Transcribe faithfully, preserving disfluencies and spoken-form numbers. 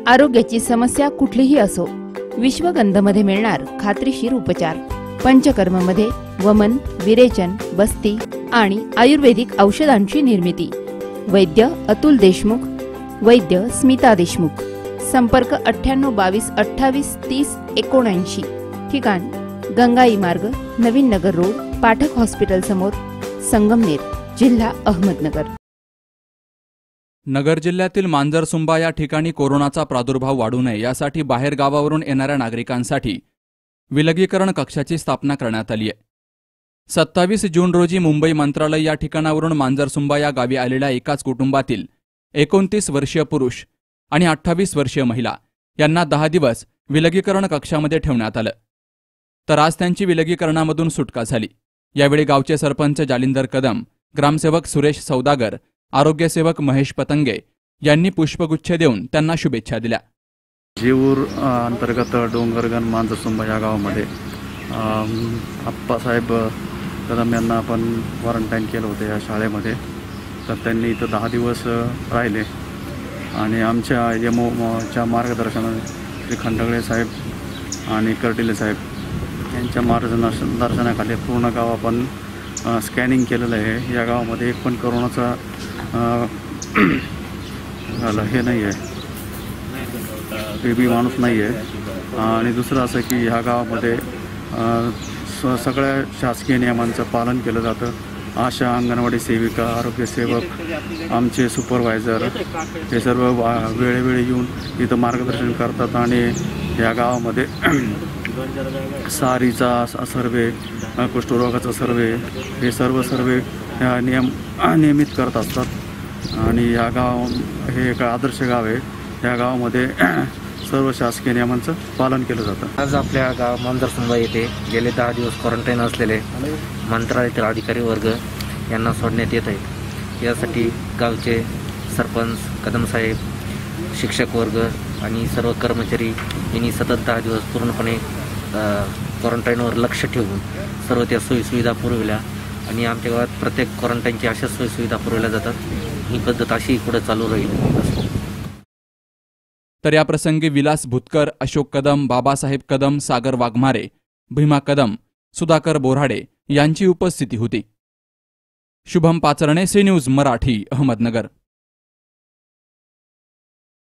आरोग्याची समस्या कुठलीही असो, विश्वगंधमध्ये मिळणार खात्रीशीर उपचार। पंचकर्ममध्ये वमन, विरेचन, बस्ती आणि आयुर्वेदिक औषधांची निर्मिती। वैद्य अतुल देशमुख, वैद्य स्मिता देशमुख। संपर्क अठ्ठ्याण्णव बावीस अठ्ठावीस तीस एकोणऐंशी। ठिकाण गंगाई मार्ग, नवीन नगर रोड, पाठक हॉस्पिटल समोर, संगमनेर, जिल्हा अहमदनगर। नगर जिल्ह्यातील मांजरसुंबा या ठिकाणी कोरोनाचा प्रादुर्भाव वाढू नये यासाठी बाहेर गावावरून येणाऱ्या नागरिकांसाठी विलगीकरण कक्षाची स्थापना करण्यात आली आहे। सत्तावीस जून रोजी मुंबई मंत्रालय या ठिकाणावरून मांजरसुंबा या गावी आलेल्या एकाच कुटुंबातील एकोणतीस वर्षीय पुरुष आणि अठ्ठावीस वर्षीय महिला यांना दहा दिवस विलगीकरण कक्षामध्ये ठेवण्यात आलं, तर आज त्यांची विलगीकरणामधून सुटका झाली। यावेळी गावचे सरपंच जालिंदर कदम, ग्रामसेवक सुरेश सौदागर, आरोग्यसेवक महेश पतंगे यांनी पुष्पगुच्छ देऊन त्यांना शुभेच्छा दिल्या। जेऊर अंतर्गत डोंगरगण मांजरसुंबा या गावामध्ये आप्पासाहेब कदम यांना आपण क्वारंटाईन केलं होतं या शाळेमध्ये, तर त्यांनी इथं दहा दिवस राहिले आणि आमच्या यमोच्या मार्गदर्शनाने श्री खंडगळे साहेब आणि कर्डिले साहेब यांच्या मार्गदर्शनाखाली पूर्ण गाव आपण स्कॅनिंग केलेलं आहे। या गावामध्ये एक पण कोरोनाचा हे नाही आहे, बेबी माणूस नाही आहे। आणि दुसरं असं की ह्या गावामध्ये सगळ्या शासकीय नियमांचं पालन केलं जातं। आशा, अंगणवाडी सेविका, आरोग्यसेवक, आमचे सुपरवायझर हे सर्व वेळोवेळी येऊन इथं मार्गदर्शन करतात आणि या गावामध्ये सारीचा सर्वे, कुष्ठरोगाचा सर्वे हे सर्व सर्वे नियम नियमित करत असतात। आणि या गाव हे एक आदर्श गाव आहे। या गावामध्ये सर्व शासकीय नियमांचं पालन केलं जातं। आज आपल्या गाव मांजरसुंबा येथे गेले दहा दिवस क्वारंटाईन असलेले मंत्रालयातील अधिकारी वर्ग यांना सोडण्यात येत आहेत। यासाठी गावचे सरपंच, कदमसाहेब, शिक्षक वर्ग आणि सर्व कर्मचारी यांनी सतत दहा दिवस पूर्णपणे क्वारंटाईनवर लक्ष ठेवून सर्व त्या सोयीसुविधा पुरविल्या आणि आमच्या गावात प्रत्येक क्वारंटाईनची अशा सोयीसुविधा पुरवल्या जातात। ही पद्धत अशी पुढे चालू राहील। तर या प्रसंगी विलास भुतकर, अशोक कदम, बाबासाहेब कदम, सागर वाघमारे, भीमा कदम, सुधाकर बोराडे यांची उपस्थिती होती। Shubham Pacharne, C news Marathi, Ahmednagar.